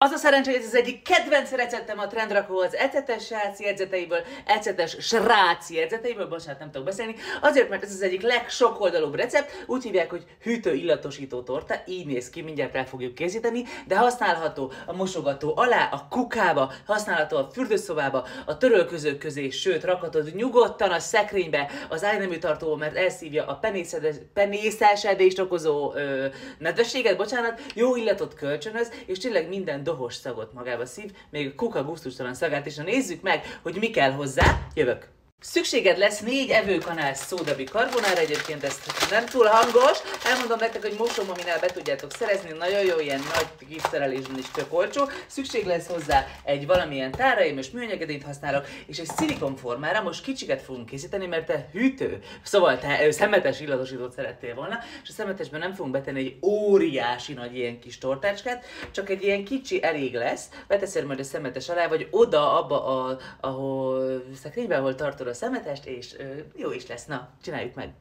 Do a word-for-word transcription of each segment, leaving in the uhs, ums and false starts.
Az a szerencsé, hogy ez az egyik kedvenc receptem a Trendrakó az ecetes srác jegyzeteiből, ecetes srác jegyzeteiből, bocsánat, nem tudok beszélni, azért, mert ez az egyik legsokoldalúbb recept, úgy hívják, hogy hűtő illatosító torta, így néz ki, mindjárt el fogjuk készíteni, de használható a mosogató alá, a kukába, használható a fürdőszobába, a törölközők közé, sőt, rakhatod nyugodtan a szekrénybe, az ágynemű tartóba, mert elszívja a penészesedést okozó ö, nedvességet, bocsánat, jó illatot kölcsönöz, és tényleg minden dohos szagot magába szív, még a kuka gusztustalan szagát is. Na nézzük meg, hogy mi kell hozzá. Jövök! Szükséged lesz négy evőkanál szódabikarbonár, egyébként ez nem túl hangos. Elmondom nektek, hogy mosom, aminál be tudjátok szerezni, nagyon jó, ilyen nagy gipszerelésben is tök olcsó. Szükség lesz hozzá egy valamilyen tára, én most műanyagedényt használok, és egy szilikonformára most kicsiket fogunk készíteni, mert te hűtő, szóval te szemetes illatosítót szerettél volna, és a szemetesben nem fogunk betenni egy óriási nagy ilyen kis tortácskát, csak egy ilyen kicsi elég lesz. Beteszed majd a szemetes alá, vagy oda, abba, a, ahol szekrényben, ahol tartod a szemetest, és ö, jó is lesz. Na, csináljuk meg!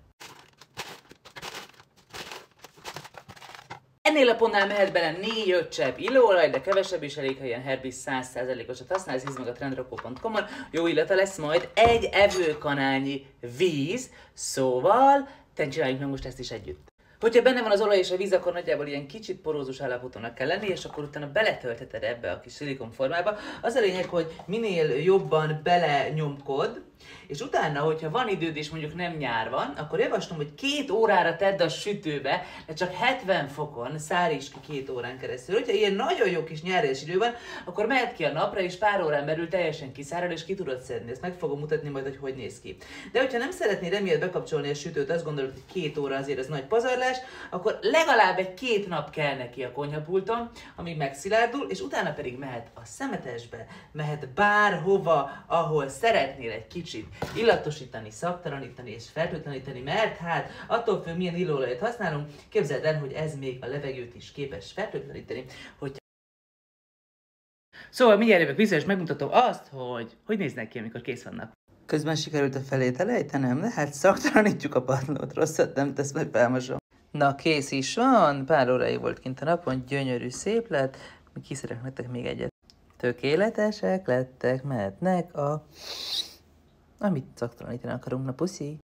Ennél a pontnál mehet bele négy-öt csepp illóolaj, de kevesebb is elég, ha ilyen Herbis száz százalékosat használsz, hisz meg a trendrakó pont com-on. Jó illata lesz majd egy evőkanálnyi víz, szóval te csináljuk meg most ezt is együtt. Hogyha benne van az olaj és a víz, akkor nagyjából ilyen kicsit porózus állapotonak kell lenni, és akkor utána beletöltheted ebbe a kis szilikonformába. Az a lényeg, hogy minél jobban belenyomkod, és utána, hogyha van időd és mondjuk nem nyár van, akkor javaslom, hogy két órára tedd a sütőbe, de csak hetven fokon száríts ki két órán keresztül. Hogyha ilyen nagyon jó kis nyáris idő van, akkor mehet ki a napra, és pár órán belül teljesen kiszárad, és ki tudod szedni. Ezt meg fogom mutatni majd, hogy hogy néz ki. De hogyha nem szeretnéd emiatt bekapcsolni a sütőt, azt gondolod, hogy két óra azért az nagy pazarlás, akkor legalább egy két nap kell neki a konyhapulton, amíg megszilárdul, és utána pedig mehet a szemetesbe, mehet bárhova, ahol szeretnél egy kicsit illatosítani, szaktalanítani és fertőtleníteni, mert hát attól függ, milyen illóolajat használunk, képzeld el, hogy ez még a levegőt is képes fertőtleníteni, hogy... Szóval mindjárt jövök vissza, és megmutatom azt, hogy hogy néznek ki, amikor kész vannak. Közben sikerült a felét elejtenem, de hát szaktalanítjuk a padlót, rosszat nem tesz, meg felmosom. Na, kész is van, pár óráig volt kint a napon, gyönyörű, szép lett, mi kiszerek nektek még egyet. Tökéletesek lettek, mehetnek a... amit szaktalanítani akarunk, na puszi!